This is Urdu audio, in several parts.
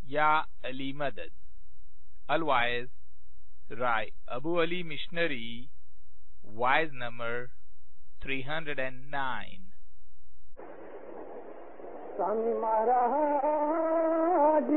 یا علی مدد. Otherwise, write Abu Ali Missionary, wise number 309. Swami Maharaj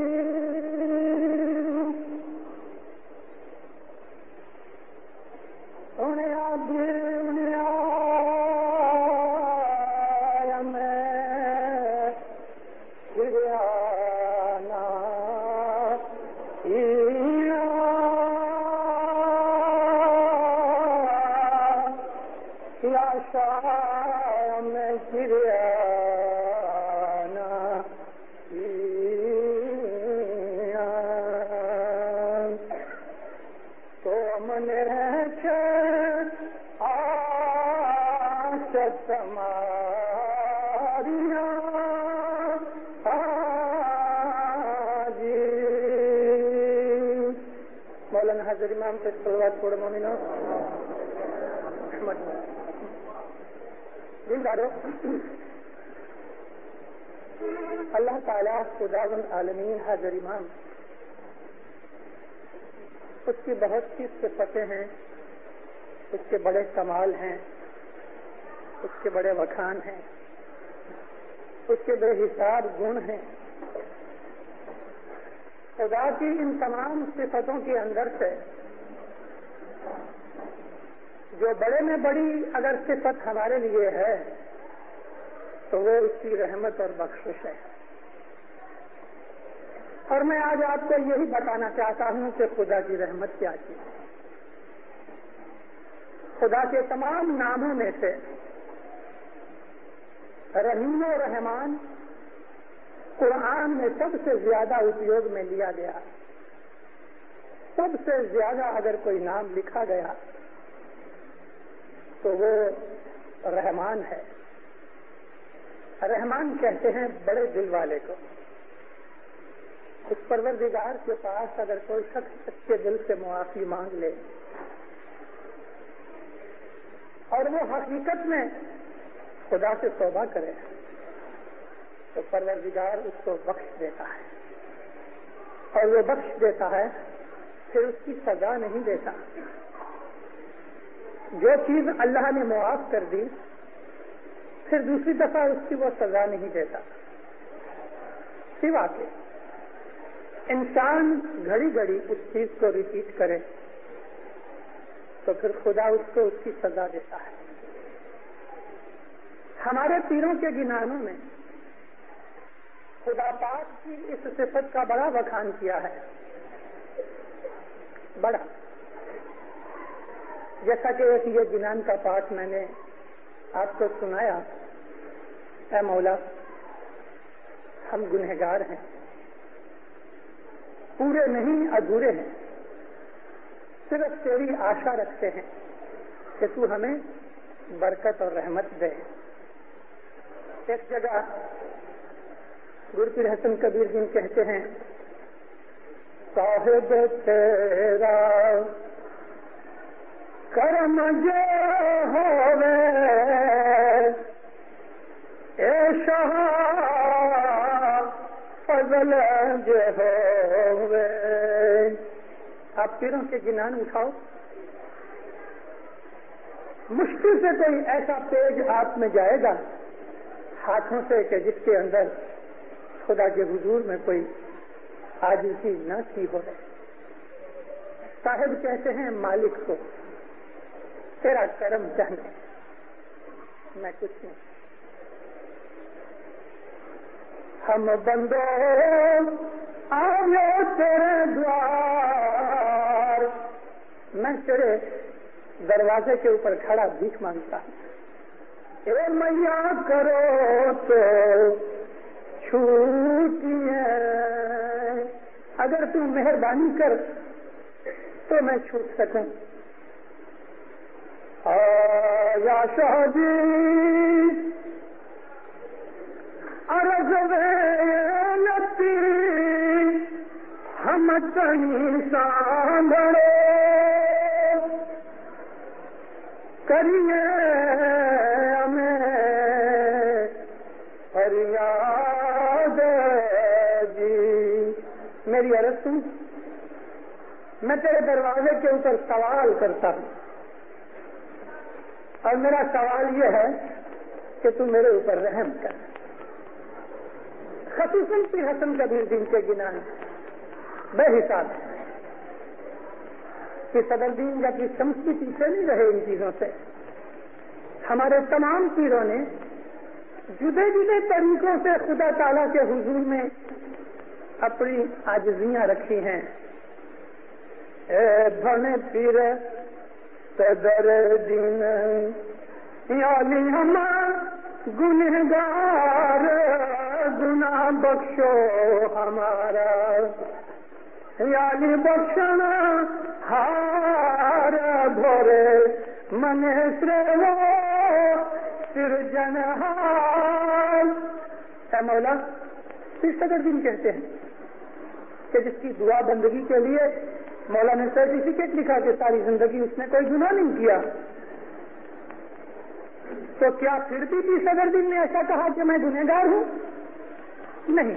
مولانا حضرت امام سے صلوات پڑھو مومنو. دیندارو، اللہ تعالیٰ خداوند عالمین حاضر امام، اس کی بہت سی صفتیں ہیں، اس کے بڑے کمال ہیں، اس کے بڑے وکھان ہیں، اس کے بے حساب گن ہیں. خدا کی ان تمام صفتوں کے اندر سے جو بڑے میں بڑی اگر صفت ہمارے لیے ہے تو وہ اس کی رحمت اور بخشش ہے. اور میں آج آپ کو یہی بتانا چاہتا ہوں کہ خدا کی رحمت کیا چیز ہے. خدا کے تمام ناموں میں سے رحیم و رحمان قرآن میں سب سے زیادہ اپیوگ میں لیا گیا. سب سے زیادہ اگر کوئی نام لکھا گیا تو وہ رحمان ہے. رحمان کہتے ہیں بڑے دل والے کو. اس پروردگار کے پاس اگر کوئی شخص سچے دل سے معافی مانگ لے اور وہ حقیقت میں خدا سے توبہ کرے تو پروردگار اس کو بخش دیتا ہے. اور وہ بخش دیتا ہے، پھر اس کی سزا نہیں دیتا. جو چیز اللہ نے معاف کر دی پھر دوسری دفعہ اس کی وہ سزا نہیں دیتا، سوا کہ انسان گھڑی گھڑی اس چیز کو ریپیٹ کرے تو پھر خدا اس کو اس کی سزا دیتا ہے. ہمارے پیروں کے گنانوں میں خدا پاک کی اس صفت کا بڑا بخان کیا ہے. بڑا، جیسا کہ ایک یہ گنان کا پاٹ میں نے آپ کو سنایا، اے مولا ہم گنہگار ہیں، پورے نہیں ادھورے ہیں، صرف تیری آشا رکھتے ہیں کہ تو ہمیں برکت اور رحمت دے. ایک جگہ گرپیر حسن کبیر جن کہتے ہیں، صاحب تیرا کرم جو ہووے اے شاہ فضل جو ہووے. آپ پیروں کے گنان اٹھاؤ، مشکل سے کوئی ایسا پیج آپ میں جائے گا ہاتھوں سے کہ جس کے اندر خدا کے حضور میں کوئی عاجزی نہ کی ہو. صاحب کہتے ہیں مالک کو، تیرا کرم چاہیے، میں کچھ نہیں. ہم بندے آئے تیرے دوار، میں تیرے دروازے کے اوپر کھڑا بھیک مانگتا ہوں. اے میاں کرو تو چھوٹیے، اگر تم مہربانی کر تو میں چھوٹ سکوں. یا شادی عرض ویلتی ہم تنی سانبھڑے کریے ہمیں فریاد جی میری عرض سن، میں تیرے دروازے کے اوپر سوال کرتا ہوں، اور میرا سوال یہ ہے کہ تو میرے اوپر رحم کر. خصوصاً پیر حسن کبیر دین کے گناہ بے حساب ہے کہ صدر دین یا کہ شمس بھی پیچھے نہیں رہے ان چیزوں سے. ہمارے تمام پیروں نے جدے جدے طریقوں سے خدا تعالیٰ کے حضور میں اپنی عاجزیاں رکھی ہیں. اے بھنے پیر صدر دین یالی ہم گنہگار، گناہ بخشو ہمارا، یالی بخشنا ہار بھورے من سرو سرجنہار. اے مولا، پیر صدر دین کہتے ہیں کہ جس کی دعا بندگی کے لیے مولا نے سرٹیفکیٹ لکھا کہ ساری زندگی اس نے کوئی گناہ نہیں کیا، تو کیا پھر بھی پیر صدر دین نے ایسا کہا کہ میں گنہگار ہوں؟ نہیں.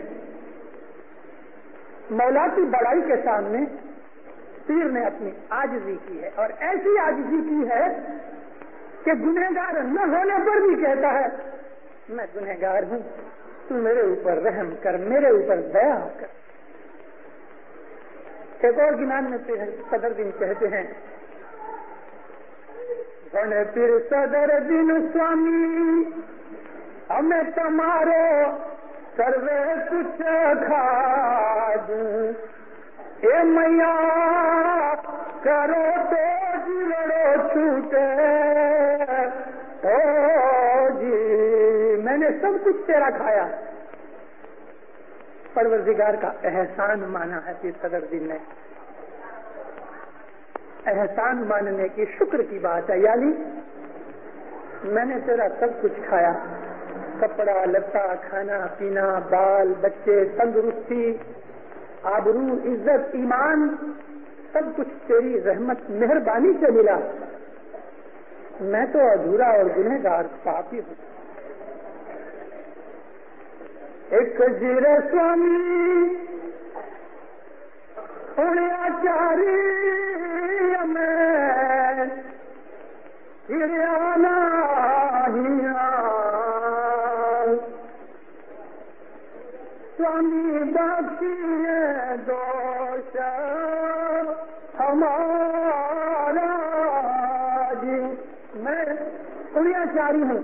مولا کی بڑائی کے سامنے پیر نے اپنی عاجزی کی ہے، اور ایسی عاجزی کی ہے کہ گنہگار نہ ہونے پر بھی کہتا ہے میں گنہگار ہوں، تو میرے اوپر رحم کر، میرے اوپر دیا کر. ایک اور گنان میں صدر دین کہتے ہیں گنے پیر صدر دین سوامی ہمیں تمہارو سروے کچھ کھاد، اے میاں کرو تو جلڑو چھوٹے، او جی میں نے سب کچھ تیرا کھایا. پروردگار کا احسان مانا ہے پیر صدر دین نے. احسان ماننے کی شکر کی بات ہے، یعنی میں نے تیرا سب کچھ کھایا، کپڑا لتا، کھانا پینا، بال بچے، تندرستی، آبرو، عزت، ایمان، سب کچھ تیری رحمت مہربانی سے ملا. میں تو ادھورا اور گنہگار پاپی ہوں. ایک جیر سوامی آچاری میں ہریانہ سوامی باقی دوش ہمارا جی. میں انیاچاری ہوں.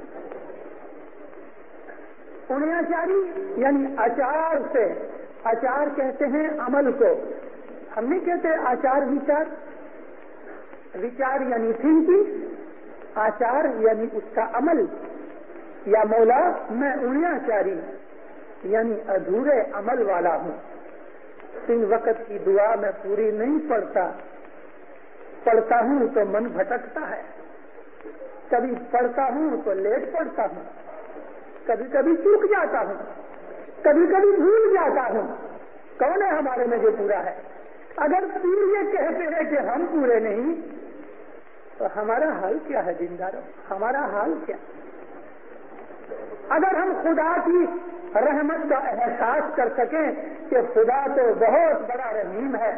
انیاچاری یعنی آچار سے، آچار کہتے ہیں عمل کو، ہم نہیں کہتے آچار وچار. وچار یعنی تھنکنگ، آچار یعنی اس کا عمل. یا مولا میں انیاچاری یعنی ادھورے عمل والا ہوں. 3 وقت کی دعا میں پوری نہیں پڑھتا ہوں تو من بھٹکتا ہے، کبھی پڑھتا ہوں تو لیٹ پڑھتا ہوں، کبھی کبھی چوک جاتا ہوں، کبھی کبھی بھول جاتا ہوں. کون ہے ہمارے میں جو پورا ہے؟ اگر پیر یہ کہتے ہیں کہ ہم پورے نہیں تو ہمارا حال کیا ہے دینداروں؟ ہمارا حال کیا؟ اگر ہم خدا کی رحمت کا احساس کر سکیں کہ خدا تو بہت بڑا رحیم ہے،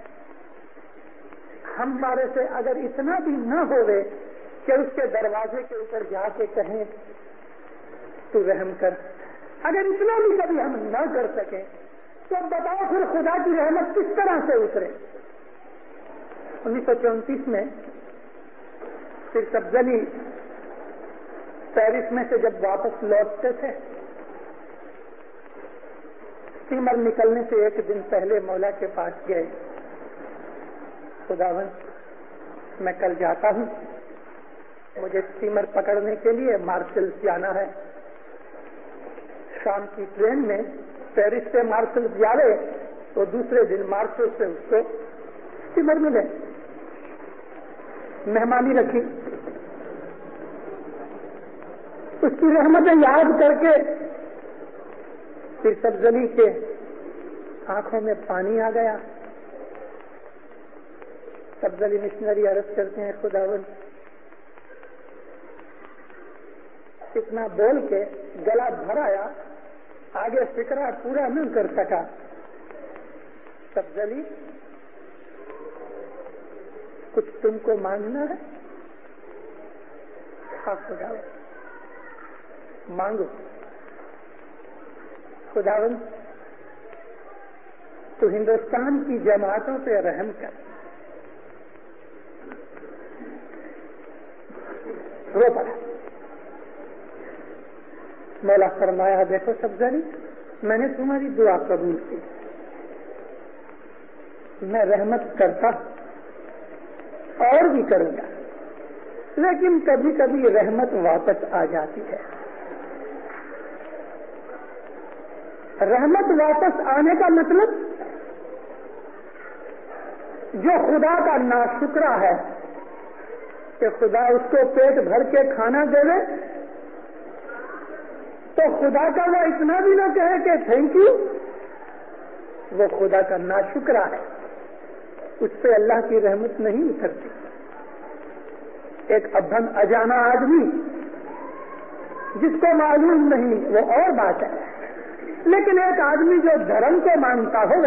ہمارے سے اگر اتنا بھی نہ ہوئے کہ اس کے دروازے کے اوپر جا کے کہیں تو رحم کر، اگر اتنا بھی کبھی ہم نہ کر سکیں تو بتاؤ پھر خدا کی رحمت کس طرح سے اترے؟ 1934 میں پھر سبزلی پیرس میں سے جب واپس لوٹتے تھے، اسٹیمر نکلنے سے 1 دن پہلے مولا کے پاس گئے، خداوند میں کل جاتا ہوں، مجھے اسٹیمر پکڑنے کے لیے مارشلز جانا ہے. شام کی ٹرین میں پیرس سے مارشلز جاوے تو دوسرے دن مارشل سے اس کو اسٹیمر ملے. مہمانی رکھی، اس کی رحمتیں یاد کر کے پھر سبزلی کے آنکھوں میں پانی آ گیا. سبزلی مشنری عرض کرتے ہیں خداوند اتنا بول کے گلا بھر آیا، آگے فکرہ پورا نہ کر سکا. सब्जली कुछ तुमको मांगना है? हाँ खुदावन, मांगो। खुदावन तो हिंदुस्तान की जमातों पे रहम कर। रो पड़ा। मौला फरमाया, देखो सब्जली, मैंने तुम्हारी दुआ कबूल की, मैं रहमत करता और भी करूंगा, लेकिन कभी कभी रहमत वापस आ जाती है। रहमत वापस आने का मतलब, जो खुदा का नाशुक्रा है कि खुदा उसको पेट भर के खाना देवे, तो खुदा का वो इतना भी ना कहे कि थैंक यू, वो खुदा का नाशुक्रा है, उस पे अल्लाह की रहमत नहीं उतरती। एक अभन अजाना आदमी जिसको मालूम नहीं वो और बात है, लेकिन एक आदमी जो धर्म को मानता हो,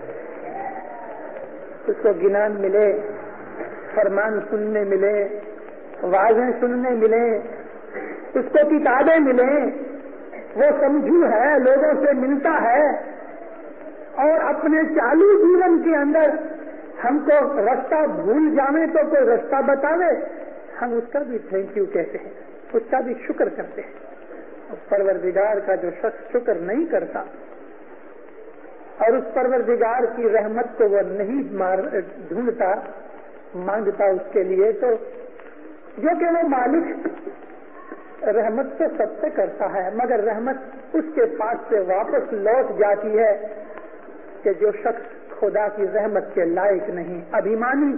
उसको गिनान मिले, फरमान सुनने मिले, वाज़ें सुनने मिले, उसको किताबें मिले, वो समझू है, लोगों से मिलता है, और अपने चालू जीवन के अंदर हमको रास्ता भूल जावे तो कोई रास्ता बतावे, हम उसका भी थैंक यू कहते हैं, उसका भी शुक्र करते हैं। और परवरदिगार का जो शख्स शुक्र नहीं करता और उस परवरदिगार की रहमत को वो नहीं ढूंढता, मांगता उसके लिए, तो जो कि वो मालिक रहमत तो सबसे करता है, मगर रहमत उसके पास से वापस लौट जाती है कि जो शख्स खुदा की रहमत के लायक नहीं, अभिमानी,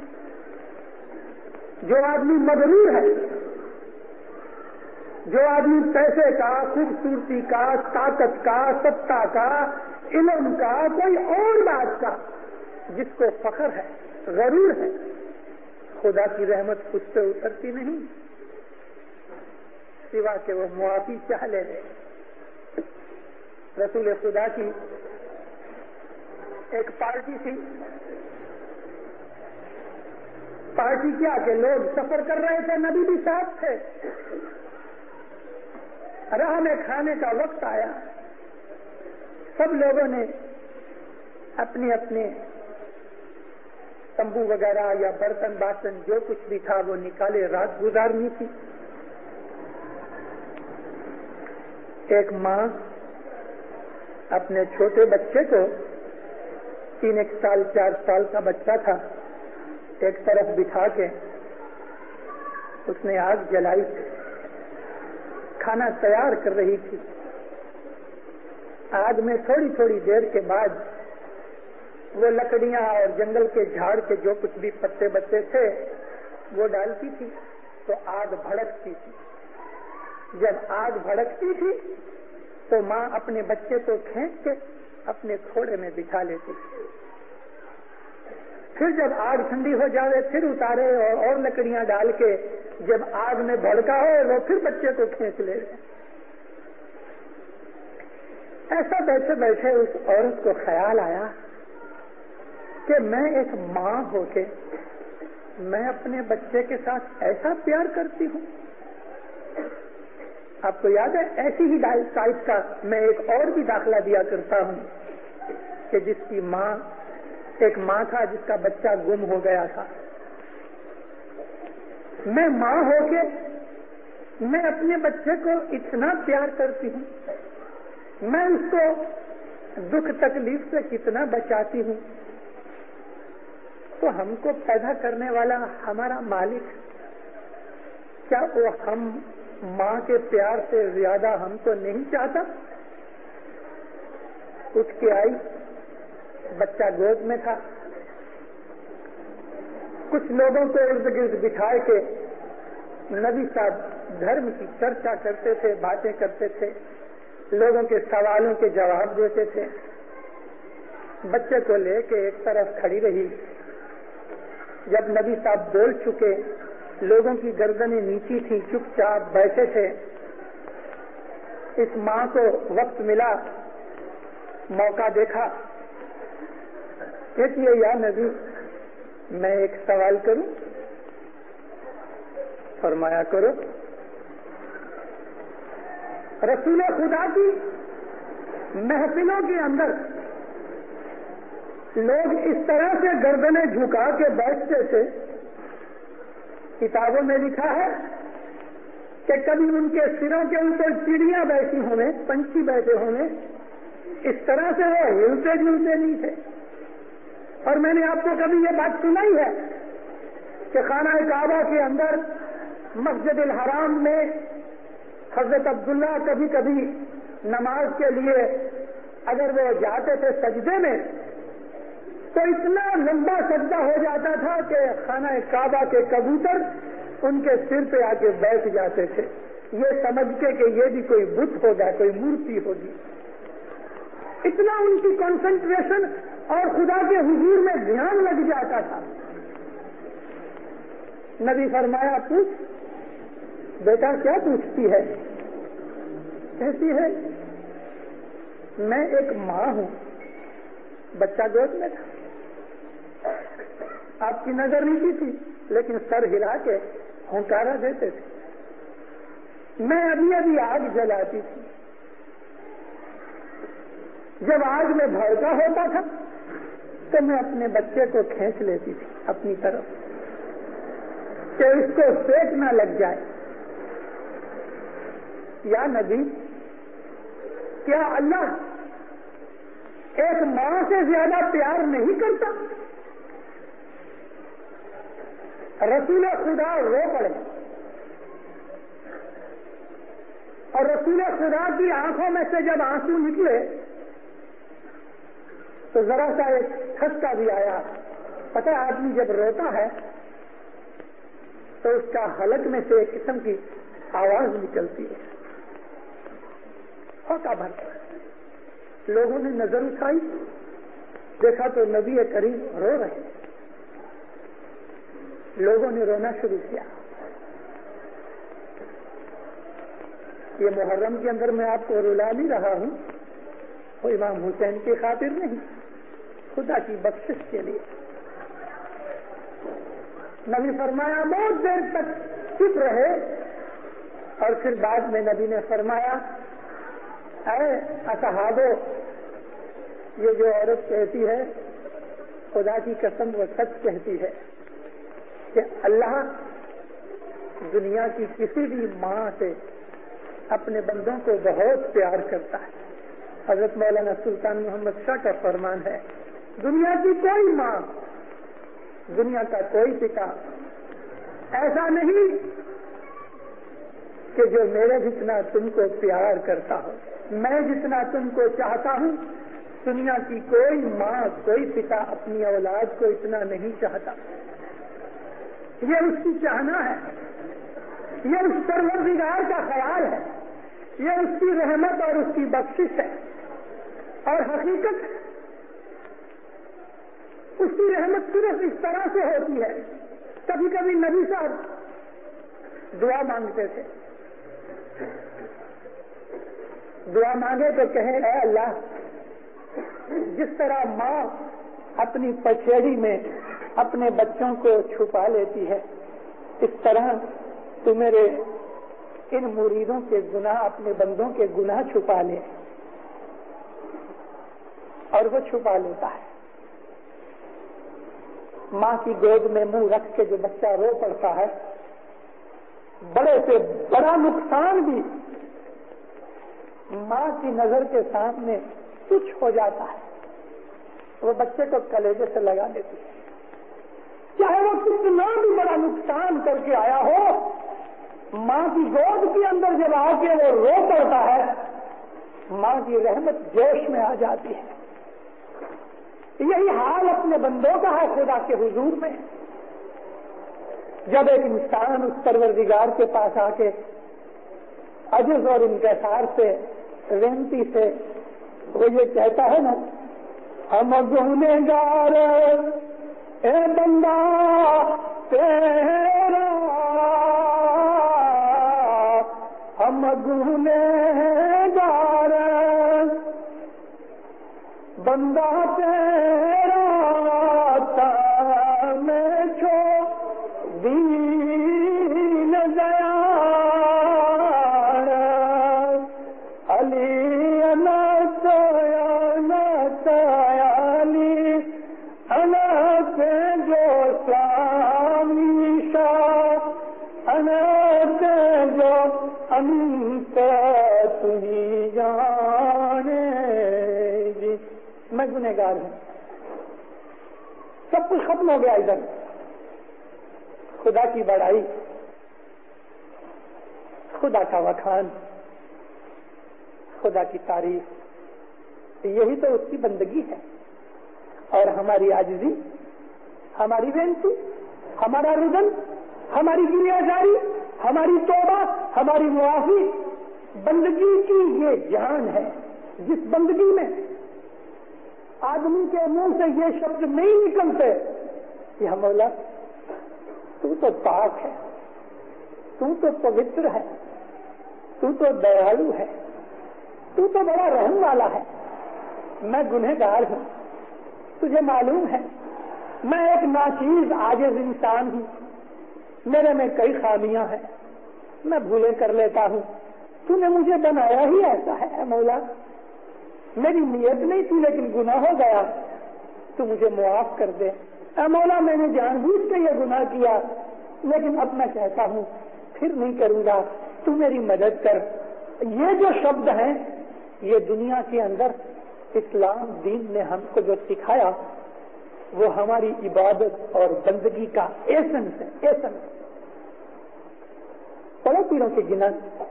जो आदमी मगरूर है, जो आदमी पैसे का, खूबसूरती का, ताकत का, सत्ता का, इल्म का, कोई और बात का जिसको फख्र है, गरूर है, खुदा की रहमत उस पे उतरती नहीं, सिवा के वो मुआफी चाह ले रहे। रसूल खुदा की एक पार्टी थी, पार्टी क्या कि लोग सफर कर रहे थे, नबी भी साथ थे, राह में खाने का वक्त आया, सब लोगों ने अपने अपने तंबू वगैरह या बर्तन बासन जो कुछ भी था वो निकाले, रात गुजारनी थी। एक माँ अपने छोटे बच्चे को, 3 साल 4 साल का बच्चा था, एक तरफ बिठा के उसने आग जलाई, खाना तैयार कर रही थी। आग में थोड़ी थोड़ी देर के बाद वो लकड़ियां और जंगल के झाड़ के जो कुछ भी पत्ते बचे थे वो डालती थी, तो आग भड़कती थी। जब आग भड़कती थी तो माँ अपने बच्चे को खींच के अपने खोड़े में बिठा लेती थी। फिर जब आग ठंडी हो जावे फिर उतारे और लकड़ियां डाल के जब आग में भड़का हो वो फिर बच्चे को खींच ले। ऐसा बैठे बैठे उस औरत को ख्याल आया कि मैं एक माँ होके मैं अपने बच्चे के साथ ऐसा प्यार करती हूँ। आपको याद है, ऐसी ही टाइप का मैं एक और भी दाखला दिया करता हूँ कि जिसकी माँ, एक माँ था जिसका बच्चा गुम हो गया था। मैं माँ होके मैं अपने बच्चे को इतना प्यार करती हूँ, मैं उसको दुख तकलीफ से कितना बचाती हूँ, तो हमको पैदा करने वाला हमारा मालिक, क्या वो हम माँ के प्यार से ज्यादा हमको नहीं चाहता? उठ के आई, बच्चा गोद में था, कुछ लोगों को इर्द गिर्द बिठाए के नबी साहब धर्म की चर्चा करते थे, बातें करते थे, लोगों के सवालों के जवाब देते थे। बच्चे को लेके एक तरफ खड़ी रही। जब नबी साहब बोल चुके, लोगों की गर्दनें नीची थी, चुपचाप बैठे थे। इस माँ को वक्त मिला, मौका देखा, کہتی ہے یا نبی میں ایک سوال کروں؟ فرمایا کرو۔ رسول خدا کی محفلوں کے اندر لوگ اس طرح سے گردنیں جھکا کے بیٹھتے تھے، کتابوں میں لکھا ہے کہ کبھی ان کے سروں کے اوپر چڑیاں بیٹھی ہونے، پنچھی بیٹھے ہونے، اس طرح سے وہ ہلتے جلتے نہیں تھے۔ اور میں نے آپ کو کبھی یہ بات سنائی ہے کہ خانہ کعبہ کے اندر مسجد الحرام میں حضرت عبداللہ کبھی کبھی نماز کے لیے اگر وہ جاتے تھے سجدے میں تو اتنا لمبا سجدہ ہو جاتا تھا کہ خانہ کعبہ کے کبوتر ان کے سر پہ آ کے بیٹھ جاتے تھے، یہ سمجھ کے کہ یہ بھی کوئی بت ہوگا، کوئی مورتی ہوگی۔ اتنا ان کی کنسنٹریشن اور خدا کے حضور میں دھیان لگ جاتا تھا۔ نبی فرمایا پوچھ بیٹا کیا پوچھتی ہے؟ کہتی ہے میں ایک ماں ہوں، بچہ گود میں تھا، آپ کی نظر نہیں کی تھی لیکن سر ہلا کے ہنکارا دیتے تھے، میں ابھی ابھی آگ جلاتی تھی، جب آگ میں بھڑکا ہوتا تھا تو میں اپنے بچے کو کھینچ لیتی تھی اپنی طرف کہ اس کو سیک نہ لگ جائے۔ یا نبی کیا اللہ ایک ماں سے زیادہ پیار نہیں کرتا؟ رسول خدا رو پڑے اور رسول خدا کی آنکھوں میں سے جب آنسو نکلے تو ذرا سا ایک کھسکا بھی آیا۔ پتہ ہے آدمی جب روتا ہے تو اس کا حلق میں سے ایک قسم کی آواز نکلتی ہے، ہوتا بھرتا۔ لوگوں نے نظر اٹھائی، دیکھا تو نبی کریم رو رہے، لوگوں نے رونا شروع کیا۔ یہ محرم کے اندر میں آپ کو رلا نہیں رہا ہوں، وہ امام حسین کی خاطر نہیں، خدا کی بخشش کے لیے۔ نبی فرمایا بہت دیر تک چپ رہے اور پھر بعد میں نبی نے فرمایا اے اصحابو، یہ جو عورت کہتی ہے خدا کی قسم وہ سچ کہتی ہے کہ اللہ دنیا کی کسی بھی ماں سے اپنے بندوں کو بہت پیار کرتا ہے۔ حضرت مولانا سلطان محمد شاہ کا فرمان ہے دنیا کی کوئی ماں، دنیا کا کوئی پتا ایسا نہیں کہ جو میرے جتنا تم کو پیار کرتا ہو، میں جتنا تم کو چاہتا ہوں، دنیا کی کوئی ماں کوئی پتا اپنی اولاد کو اتنا نہیں چاہتا۔ یہ اس کی چاہنا ہے، یہ اس پروردگار کا خیال ہے، یہ اس کی رحمت اور اس کی بخشش ہے۔ اور حقیقت اس کی رحمت صرف اس طرح سے ہوتی ہے، کبھی کبھی نبی صاحب دعا مانگتے تھے، دعا مانگے تو کہیں اے اللہ، جس طرح ماں اپنی پچھیڑی میں اپنے بچوں کو چھپا لیتی ہے، اس طرح تو میرے ان مریدوں کے گناہ، اپنے بندوں کے گناہ چھپا لے۔ اور وہ چھپا لیتا ہے۔ ماں کی گود میں منہ رکھ کے جو بچہ رو پڑتا ہے، بڑے سے بڑا نقصان بھی ماں کی نظر کے سامنے کچھ ہو جاتا ہے، وہ بچے کو کلیجے سے لگا دیتی ہے، چاہے وہ کتنا بھی بڑا نقصان کر کے آیا ہو۔ ماں کی گود کے اندر جب آ کے وہ رو پڑتا ہے، ماں کی رحمت جوش میں آ جاتی ہے۔ یہی حال اپنے بندوں کا ہے خدا کے حضور میں۔ جب ایک انسان اس پروردگار کے پاس آ کے عجز اور انکسار سے، رحمتی سے وہ یہ کہتا ہے نا، ہم گنہگار اے بندہ تیرا، ہم گنہگار بندہ تیرا، گار ہوں. سب کچھ ختم ہو گیا ادھر. خدا کی بڑائی, خدا کا وکھان, خدا کی تعریف, یہی تو اس کی بندگی ہے. اور ہماری عاجزی, ہماری بینتی, ہمارا رجن, ہماری گریہ جاری, ہماری توبہ, ہماری معافی, بندگی کی یہ جان ہے جس بندگی میں آدمی کے منہ سے یہ شبد نہیں نکلتے کہ مولا تو پاک ہے, تو پوتر ہے, تو دیالو ہے, تو بڑا رحم والا ہے. میں گنہگار ہوں, تجھے معلوم ہے میں ایک ناچیز عاجز انسان ہوں, میرے میں کئی خامیاں ہیں, میں بھولیں کر لیتا ہوں. تو نے مجھے بنایا ہی ایسا ہے. اے مولا میری نیت نہیں تھی لیکن گناہ ہو گیا, تو مجھے معاف کر دے. اے مولا میں نے جان بوجھ کے یہ گناہ کیا لیکن اب میں کہتا ہوں پھر نہیں کروں گا, تو میری مدد کر. یہ جو شبد ہیں یہ دنیا کے اندر اسلام دین نے ہم کو جو سکھایا وہ ہماری عبادت اور بندگی کا ایسنس ہے. ایسنس پڑھو پیروں کے گنا,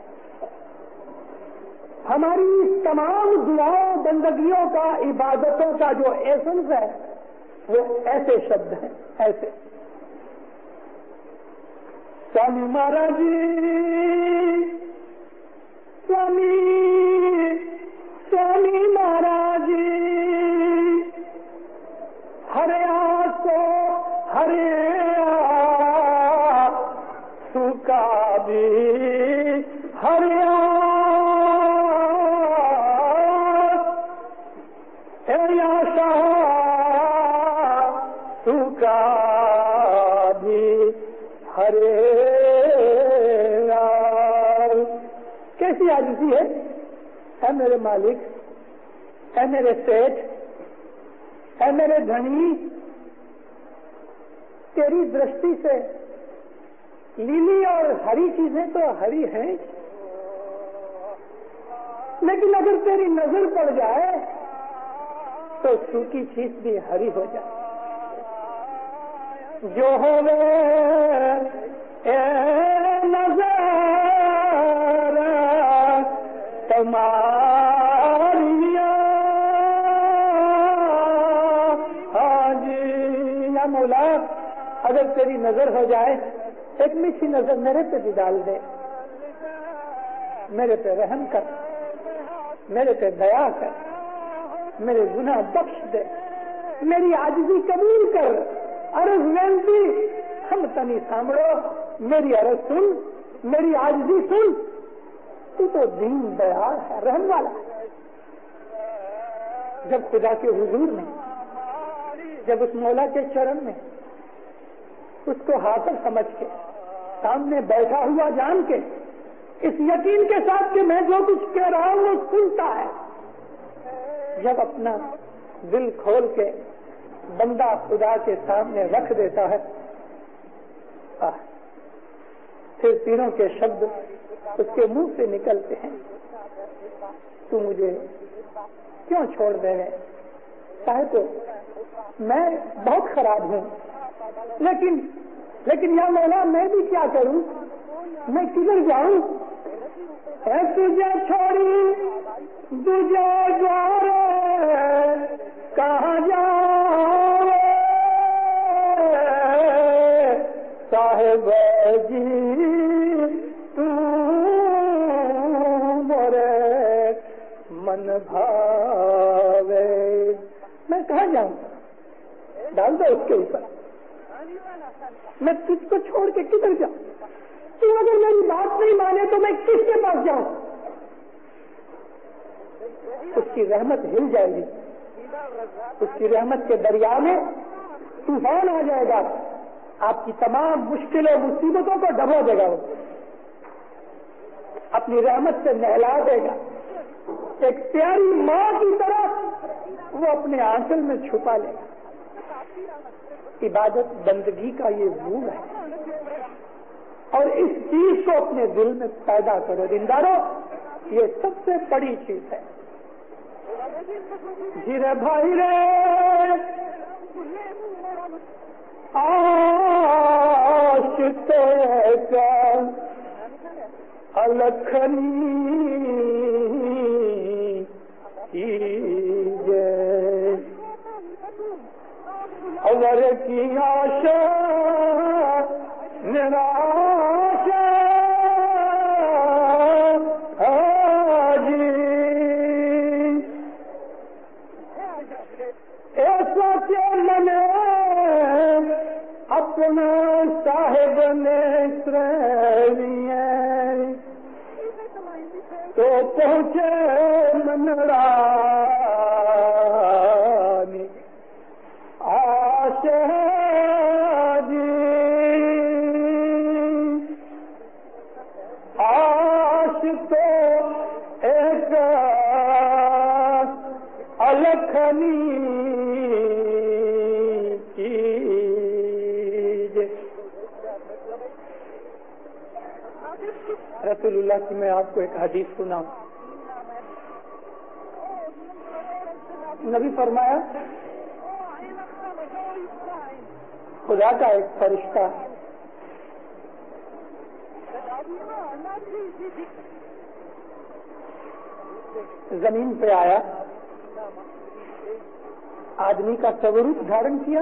ہماری تمام دعاؤں بندگیوں کا عبادتوں کا جو ایسنس ہے وہ ایسے شبد ہیں. ایسے سوامی مہاراج سوامی مہاراج ہرے آسو ہرے سکا بھی ہرے آشا سکا بھی ہرے. کیسی عاجزی ہے. اے میرے مالک, اے میرے سیٹھ, اے میرے دھنی, تیری درشٹی سے لیلی اور ہری چیزیں تو ہری ہیں لیکن اگر تیری نظر پڑ جائے تو سوکھی چیز بھی ہری ہو جائے. جو ہو نظر تمہاری یا مولا اگر تیری نظر ہو جائے ایک میٹھی نظر میرے پہ بھی ڈال دے, میرے پہ رحم کر, میرے پہ دیا کر, میرے گناہ بخش دے, میری عاجزی قبول کر. عرض وینتی ہم تنی سامڑو, میری عرض سن, میری عاجزی سن. تو دین دیار ہے, رحم والا ہے. جب خدا کے حضور میں, جب اس مولا کے چرن میں اس کو حاضر سمجھ کے سامنے بیٹھا ہوا جان کے اس یقین کے ساتھ کہ میں جو کچھ کہہ رہا ہوں وہ سنتا ہے, جب اپنا دل کھول کے بندہ خدا کے سامنے رکھ دیتا ہے پھر تینوں کے شبد اس کے منہ سے نکلتے ہیں. تو مجھے کیوں چھوڑ دے رہے, چاہے تو میں بہت خراب ہوں لیکن یا مولا میں بھی کیا کروں, میں کدھر جاؤں. اے تجھے چھوڑی تجھے جوارے کہاں جاؤں صاحب جی تو مورے من بھاوے. میں کہاں جاؤں, ڈال دو اس کے اوپر. میں تجھ کو چھوڑ کے کدھر جاؤں. تو اگر میری بات نہیں مانے تو میں کس کے پاس جاؤں. اس کی رحمت ہل جائے گی, اس کی رحمت کے دریا میں طوفان آ جائے گا, آپ کی تمام مشکلوں مصیبتوں کو ڈبو دے گا, وہ اپنی رحمت سے نہلا دے گا. ایک پیاری ماں کی طرح وہ اپنے آنچل میں چھپا لے گا. عبادت بندگی کا یہ بھول ہے اور اس چیز کو اپنے دل میں پیدا کرو. دیندارو, یہ سب سے بڑی چیز ہے. جی رے بھائی رے अलखनी कीजे अवर की आशा निराशा हाजी ऐसा के मने अपना साहिब ने श्रेणिया तो पहुंचे मनरानी आशा जी आश तो एक अलखनी रसूलुल्लाह की मैं आपको एक हदीस सुनाऊं। नबी फरमाया खुदा का एक फरिश्ता जमीन पे आया, आदमी का स्वरूप धारण किया।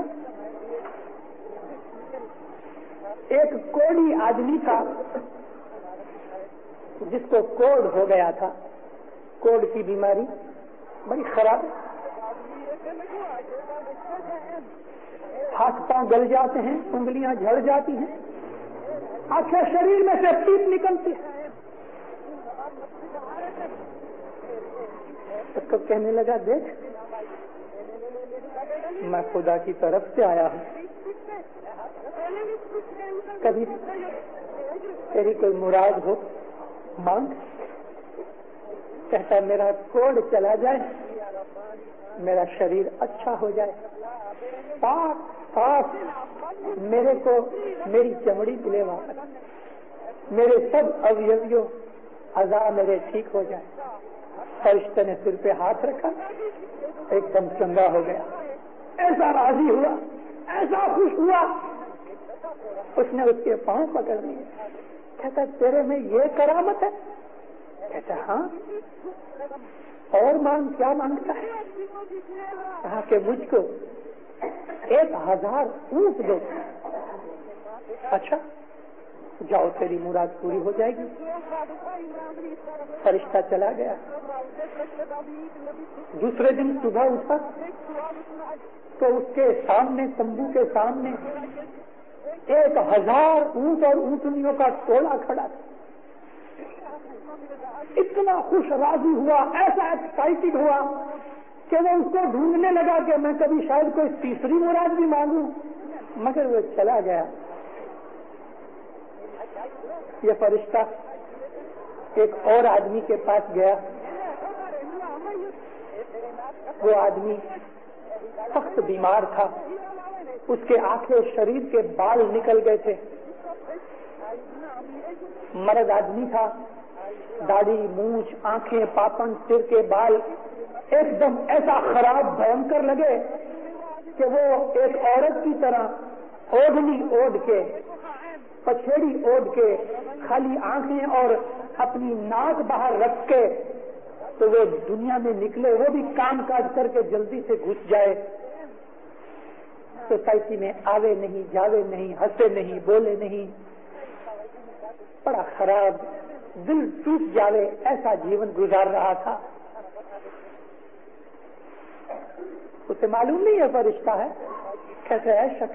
एक कोढ़ी आदमी था जिसको कोढ़ हो गया था। कोढ़ की बीमारी बड़ी खराब, हाथ पांव गल जाते हैं, उंगलियां झड़ जाती हैं, आखिर शरीर में से पीप निकलती है। उसको कहने लगा, देख मैं खुदा की तरफ से आया हूं, कभी तेरी कोई मुराद हो मांग। कहता मेरा कोढ़ चला जाए, मेरा शरीर अच्छा हो जाए, पाक पाक मेरे को मेरी चमड़ी मिले वापस, मेरे सब अवयवियों अज़ा मेरे ठीक हो जाए। फरिश्ते ने सिर पे हाथ रखा, एकदम चंगा हो गया। ऐसा राजी हुआ, ऐसा खुश हुआ, उसने उसके पांव पकड़ लिए। कहता तेरे में ये करामत है? कहता हाँ। और मांग, क्या मांगता है? कहा कि मुझको 1000 ऊंट दो। अच्छा जाओ, तेरी मुराद पूरी हो जाएगी। फरिश्ता चला गया। दूसरे दिन सुबह उठा तो उसके सामने, तंबू के सामने 1000 ऊंट और ऊंटनियों का टोला खड़ा था। इतना खुश राजी हुआ, ऐसा एक्साइटेड हुआ कि वो उसको ढूंढने लगा कि मैं कभी शायद कोई तीसरी मुराद भी मांगू, मगर वो चला गया। ये फरिश्ता एक और आदमी के पास गया। वो आदमी सख्त बीमार था, उसके आंखें, शरीर के बाल निकल गए थे। मर्द आदमी था, दाढ़ी, मूछ, आंखें, पापन, सिर के बाल एकदम ऐसा खराब, भयंकर लगे कि वो एक औरत की तरह ओढ़नी ओढ़ के, पछेड़ी ओढ़ के, खाली आंखें और अपनी नाक बाहर रख के तो वो दुनिया में निकले, वो भी काम काज करके जल्दी से घुस जाए। सोसाइटी में आवे नहीं, जावे नहीं, हंसे नहीं, बोले नहीं, बड़ा खराब, दिल टूट जावे, ऐसा जीवन गुजार रहा था। उसे मालूम नहीं है फरिश्ता है। कहते है शख्स,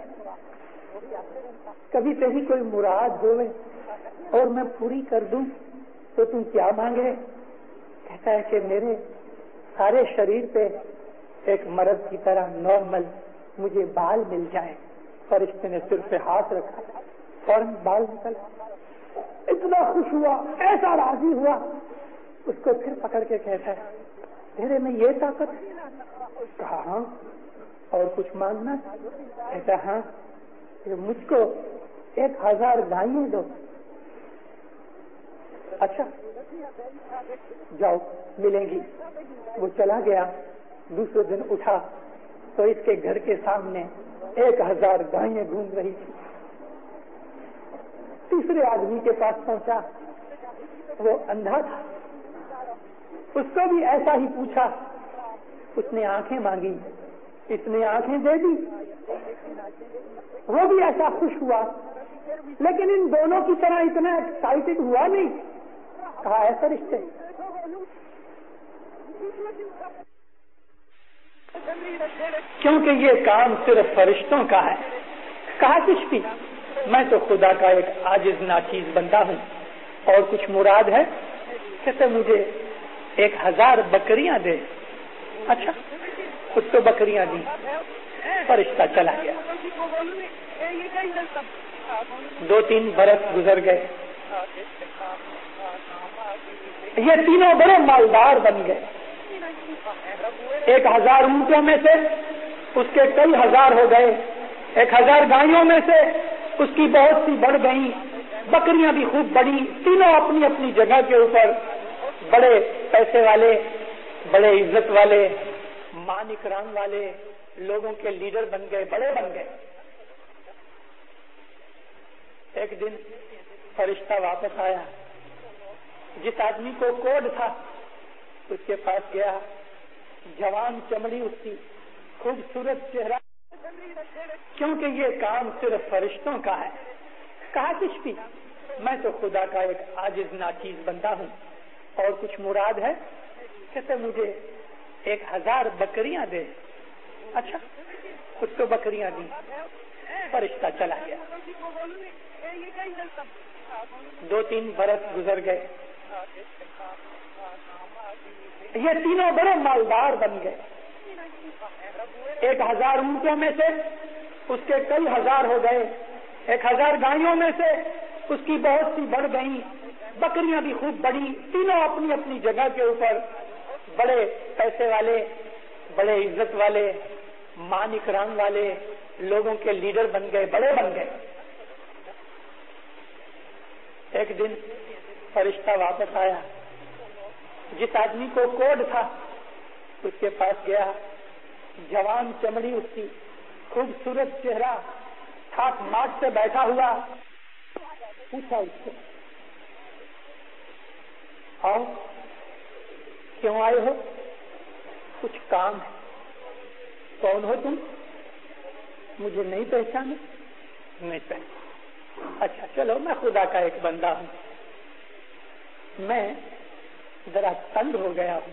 कभी तेरी कोई मुराद होवे और मैं पूरी कर दूं तो तुम क्या मांगे? कहता है कि मेरे सारे शरीर पे एक मर्द की तरह नॉर्मल मुझे बाल मिल जाए। फरिश्ते ने सिर पे हाथ रखा, फौरन बाल निकल। इतना खुश हुआ, ऐसा राजी हुआ, उसको फिर पकड़ के कहता है तेरे में ये ताकत है? कहा हाँ। और कुछ मांगना? कहता हाँ, मुझको 1000 गायें दो। अच्छा जाओ, मिलेंगी। वो चला गया। दूसरे दिन उठा तो इसके घर के सामने 1000 गायें घूम रही थी। तीसरे आदमी के पास पहुंचा, وہ اندھا تھا، اس کو بھی ایسا ہی پوچھا، اس نے آنکھیں مانگی، اس نے آنکھیں دے دی، وہ بھی ایسا خوش ہوا، لیکن ان دونوں کی طرح اتنا ایکسائٹڈ ہوا نہیں۔ کہا ایسا رشتے کیونکہ یہ کام صرف فرشتوں کا ہے۔ کہا کچھ بھی، میں تو خدا کا ایک عاجز ناچیز بندہ ہوں، اور کچھ مراد ہے کہ تو مجھے 1000 بکریاں دے۔ اچھا، اس کو بکریاں دی، فرشتہ چلا گیا۔ 2-3 برس گزر گئے، یہ تینوں بڑے مالدار بن گئے۔ 1000 اونٹوں میں سے اس کے کئی ہزار ہو گئے، 1000 گائیوں میں سے اس کی بہت سی بڑھ گئیں، بکریاں بھی خوب بڑی، تینوں اپنی اپنی جگہ کے اوپر بڑے پیسے والے، بڑے عزت والے، مان اکرام والے لوگوں کے لیڈر بن گئے، بڑے بن گئے۔ ایک دن فرشتہ واپس آیا، جس آدمی کو کوڑ تھا اس کے پاس گیا، جوان چمڑی اس کی، خوبصورت چہرہ، کیونکہ یہ کام صرف فرشتوں کا ہے۔ کہا کچھ بھی، میں تو خدا کا ایک عاجز ناچیز بندہ ہوں، اور کچھ مراد ہے کہ تو مجھے 1000 بکریاں دے۔ اچھا، اس کو بکریاں دی، فرشتہ چلا گیا۔ 2-3 برس گزر گئے، یہ تینوں بڑے مالدار بن گئے۔ 1000 اونٹوں میں سے اس کے کئی ہزار ہو گئے، 1000 گائیوں میں سے اس کی بہت سی بڑھ گئیں، بکریاں بھی خوب بڑی، تینوں اپنی اپنی جگہ کے اوپر بڑے پیسے والے، بڑے عزت والے، مان اکرام والے لوگوں کے لیڈر بن گئے، بڑے بن گئے۔ ایک دن فرشتہ واپس آیا، جس آدمی کو کوڑ تھا اس کے پاس گیا، جوان چمڑی اس کی، خوبصورت چہرہ، ٹھاٹ ماٹ سے بیٹھا ہوا، پوچھا اس سے، آؤ، کیوں آئے ہو؟ کچھ کام ہے۔ کون ہو تم؟ مجھے نہیں پہچانے؟ نہیں پہچانا۔ اچھا چلو، میں خدا کا ایک بندہ ہوں، میں ذرا تنگ ہو گیا ہوں،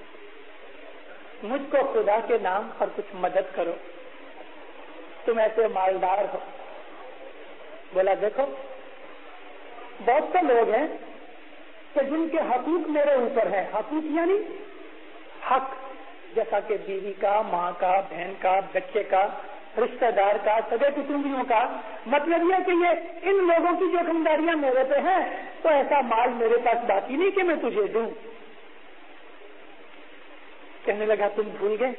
مجھ کو خدا کے نام پر کچھ مدد کرو، تم ایسے مالدار ہو۔ بولا دیکھو، بہت سے لوگ ہیں کہ جن کے حقوق میرے اوپر ہیں، حقوق یعنی حق، جیسا کہ بیوی کا، ماں کا، بہن کا، بچے کا، رشتہ دار کا، سگے کٹمبیوں کا۔ مطلب یہ کہ یہ ان لوگوں کی جو ذمہ میرے پہ ہیں، تو ایسا مال میرے پاس باقی نہیں کہ میں تجھے دوں۔ کہنے لگا تم بھول گئے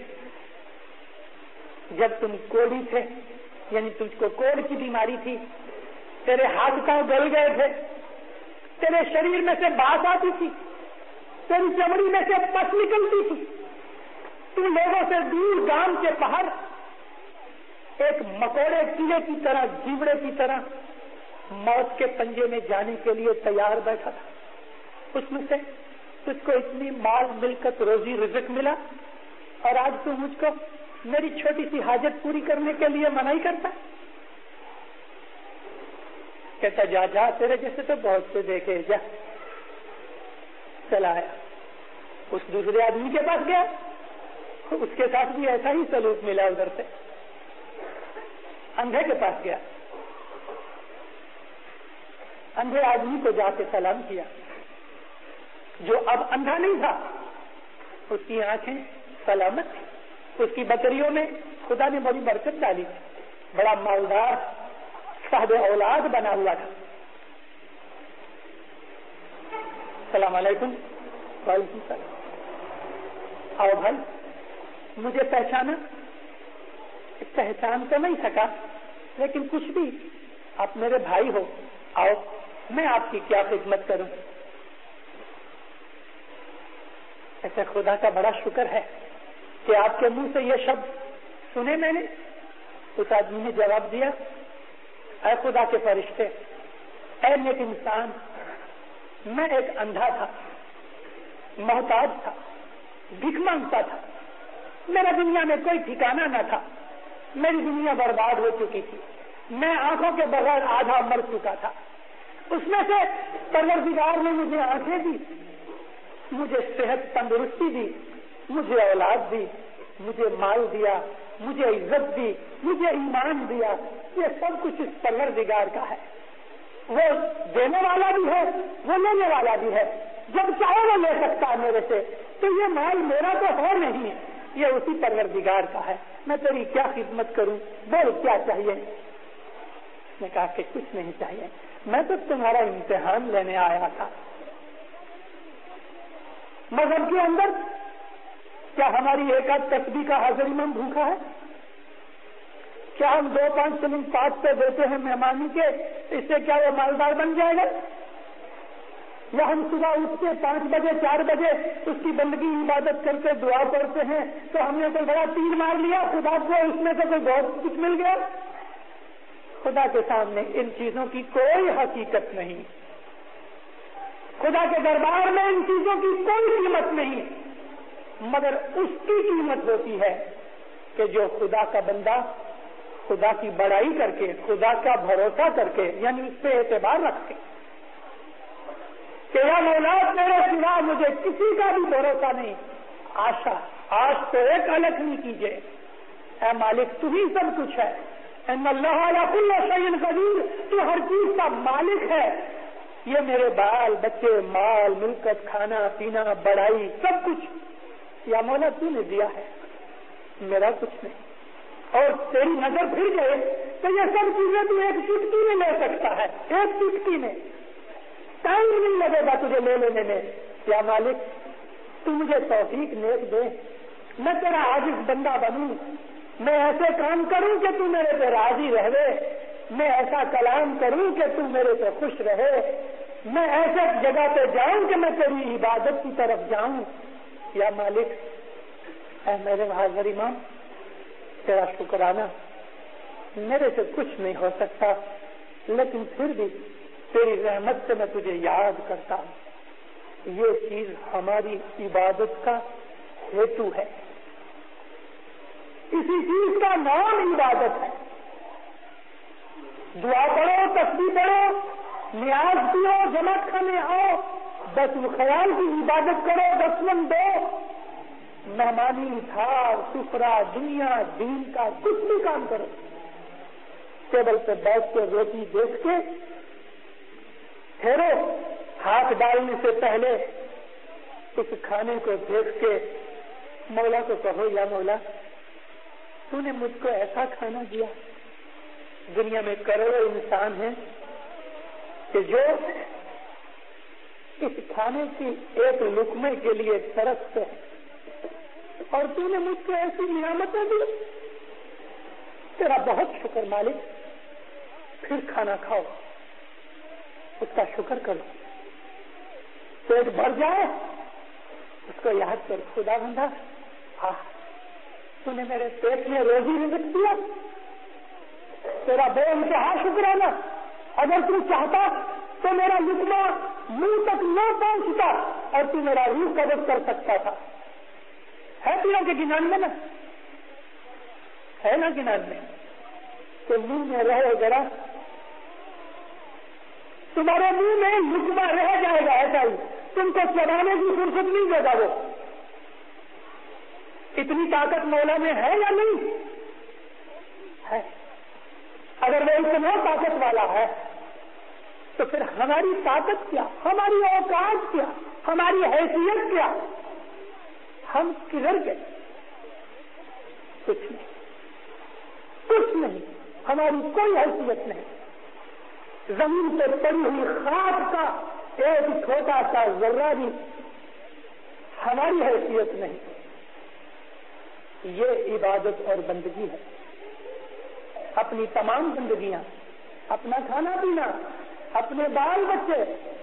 جب تم کوڑی تھے، یعنی تجھ کو کوڑ کی بیماری تھی، تیرے ہاتھ پاؤں گل گئے تھے، تیرے شریر میں سے بات آتی تھی، تیری چمڑی میں سے پس نکلتی تھی، تم لوگوں سے دور گام کے باہر ایک مکوڑے کیڑے کی طرح، جیوڑے کی طرح موت کے پنجے میں جانے کے لیے تیار بیٹھا تھا۔ اس میں سے تجھ کو اتنی مال ملکت روزی رزق ملا، اور آج تو مجھ کو میری چھوٹی سی حاجت پوری کرنے کے لیے منع کرتا۔ کہتا جا جا، تیرے جیسے تو بہت سے دیکھے، جا۔ چلا آیا، اس دوسرے آدمی کے پاس گیا، اس کے ساتھ بھی ایسا ہی سلوک ملا۔ ادھر سے اندھے کے پاس گیا، اندھے آدمی کو جا کے سلام کیا، جو اب اندھا نہیں تھا، اس کی آنکھیں سلامت تھی، اس کی بکریوں میں خدا نے بڑی برکت ڈالی تھی، بڑا مالدار صاحب اولاد بنا ہوا تھا۔ السلام علیکم۔ وعلیکم السلام۔ آؤ بھائی، مجھے پہچانا؟ پہچان تو نہیں سکا، لیکن کچھ بھی، آپ میرے بھائی ہو، آؤ میں آپ کی کیا خدمت کروں۔ ایسے خدا کا بڑا شکر ہے کہ آپ کے منہ سے یہ شبد سنے میں نے۔ اس آدمی نے جواب دیا، اے خدا کے فرشتے، اے نیک انسان، میں ایک اندھا تھا، محتاج تھا، بھیک مانگتا تھا، میرا دنیا میں کوئی ٹھکانہ نہ تھا، میری دنیا برباد ہو چکی تھی، میں آنکھوں کے بغیر آدھا مر چکا تھا۔ اس میں سے پروردگار نے مجھے آنکھیں دی، مجھے صحت تندرستی دی، مجھے اولاد دی، مجھے مال دیا، مجھے عزت دی، مجھے ایمان دیا۔ یہ سب کچھ اس پروردگار کا ہے۔ وہ دینے والا بھی ہے، وہ لینے والا بھی ہے، جب چاہے وہ لے سکتا ہے میرے سے۔ تو یہ مال میرا تو ہے نہیں، یہ اسی پروردگار کا ہے۔ میں تیری کیا خدمت کروں، بول کیا چاہیے؟ میں کہا کہ کچھ نہیں چاہیے، میں تو تمہارا امتحان لینے آیا تھا۔ مذہب کے اندر کیا ہماری ایک آدھ تسبیح کا حاضر امام بھوکا ہے؟ کیا ہم 2-5 سلنگ 5 پہ دیتے ہیں مہمانی کے، اس سے کیا وہ مالدار بن جائے گا؟ یا ہم صبح اٹھ کے 5 بجے 4 بجے اس کی بندگی عبادت کر کے دعا پڑھتے ہیں تو ہم نے کوئی بڑا تیر مار لیا خدا کو، اس میں سے کوئی بہت کچھ مل گیا؟ خدا کے سامنے ان چیزوں کی کوئی حقیقت نہیں، خدا کے دربار میں ان چیزوں کی کوئی قیمت نہیں، مگر اس کی قیمت ہوتی ہے کہ جو خدا کا بندہ خدا کی بڑائی کر کے، خدا کا بھروسہ کر کے، یعنی اس پہ اعتبار رکھے کہ یا مولا تیرے سوا مجھے کسی کا بھی بھروسہ نہیں، آج تو ایک الگ نہیں کیجیے، اے مالک تو ہی سب کچھ ہے، ان اللہ علی کل شیء قدیر، تو ہر چیز کا مالک ہے۔ یہ میرے بال بچے، مال ملکت، کھانا پینا، بڑائی، سب کچھ یا مولا تو نے دیا ہے، میرا کچھ نہیں۔ اور تیری نظر پھر گئے تو یہ سب چیزیں تو ایک چٹکی میں لے سکتا ہے، ایک چٹکی میں، ٹائم نہیں لگے گا تجھے لے لینے میں۔ یا مالک تو مجھے توفیق نیک دے، میں تیرا عاجز بندہ بنوں، میں ایسے کام کروں کہ تو میرے پہ راضی رہے، میں ایسا کلام کروں کہ تو میرے پہ خوش رہے، میں ایسے جگہ پہ جاؤں کہ میں تیری عبادت کی طرف جاؤں۔ یا مالک اے میرے حاضر امام تیرا شکرانہ، میرے سے کچھ نہیں ہو سکتا، لیکن پھر بھی تیری رحمت سے میں تجھے یاد کرتا ہوں۔ یہ چیز ہماری عبادت کا ہیتو ہے، اسی چیز کا نام عبادت ہے۔ دعا پڑھو، تسبیح پڑھو، نیاز پیو، جماعت کھانے آؤ، بس خیال کی عبادت کرو، دسمن دو، مہمانی ادھار سفرا دنیا دین کا کچھ بھی کام کرو، ٹیبل پہ بیٹھ کے روٹی دیکھ کے ٹھہرو، ہاتھ ڈالنے سے پہلے اس کھانے کو دیکھ کے مولا کو کہو یا مولا تو نے مجھ کو ایسا کھانا دیا۔ دنیا میں کروڑوں انسان ہیں کہ جو اس کھانے کی ایک لقمے کے لیے ترستے ہیں، اور تو نے مجھ کو ایسی نعمتیں دی، تیرا بہت شکر مالک۔ پھر کھانا کھاؤ، اس کا شکر کرو، پیٹ بھر جائے اس کو یاد کر، خدا بندہ تو نے میرے پیٹ میں روزی رزق دیا، تیرا بے انتہا شکرانہ۔ اگر تو چاہتا تو میرا لقمہ منہ تک نہ پہنچتا اور تو میرا روح قبض کر سکتا تھا۔ ہے تیروں کے گنان میں نا، ہے نا گنان میں تو منہ میں رہے ذرا، تمہارے منہ میں لقمہ رہ جائے گا، ایسا ہی تم کو چبانے کی فرصت نہیں دے گا وہ۔ اتنی طاقت مولا میں ہے یا نہیں ہے؟ اگر وہ اتنا طاقت والا ہے تو پھر ہماری طاقت کیا، ہماری اوقات کیا، ہماری حیثیت کیا؟ ہم کدھر گئے؟ کچھ نہیں، کچھ نہیں، ہماری کوئی حیثیت نہیں۔ زمین پہ پڑی ہوئی خاک کا ایک چھوٹا سا ذرہ بھی ہماری حیثیت نہیں۔ یہ عبادت اور بندگی ہے۔ اپنی تمام زندگیاں، اپنا کھانا پینا، اپنے بال بچے،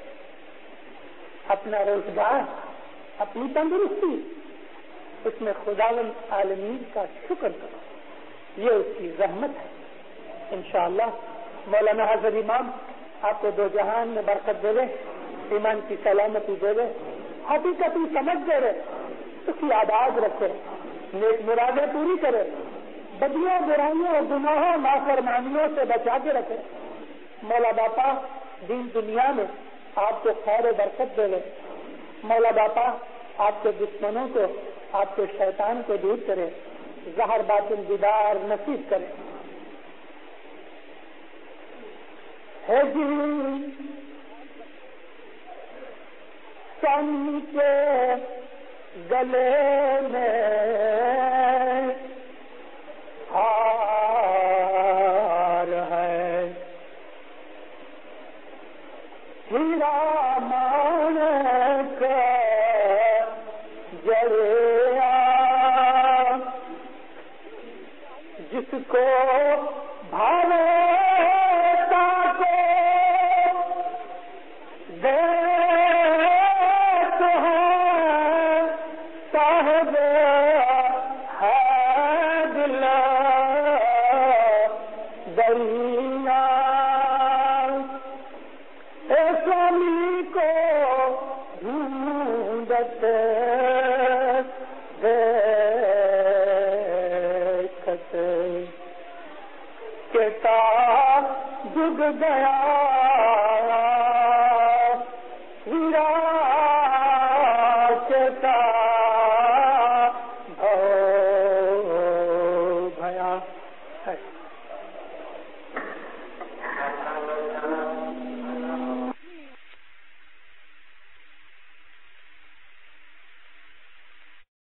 اپنا روزگار، اپنی تندرستی، اس میں خداوند عالمین کا شکر کرو، یہ اس کی رحمت ہے۔ انشاءاللہ مولانا حضرت امام آپ کو دو جہان میں برکت دے دے۔ ایمان کی سلامتی دے دے، حقیقت سمجھ دے رہے، اس کی آباد رکھے، نیک مرادیں پوری کرے، بدیوں برائیوں اور گناہوں نافرمانیوں سے بچا کے رکھے۔ مولا باپا دین دنیا میں آپ کو خیر و برکت دے لے، مولا باپا آپ کے دشمنوں کو، آپ کے شیطان کو دور کرے، ظاہر باطن دیدار نصیب کرے۔ ہے جی سن کے گلے میں ہار ہے، ہیرا مانک جڑیا، جس کو بھاوے تاکو دے تو ہے صاحب ہے دل دریا، اے سوامی کو ڈھونڈتے دیکھتے کہتا ڈوب گیا ہیرا کہتا بھو بھیا ہے۔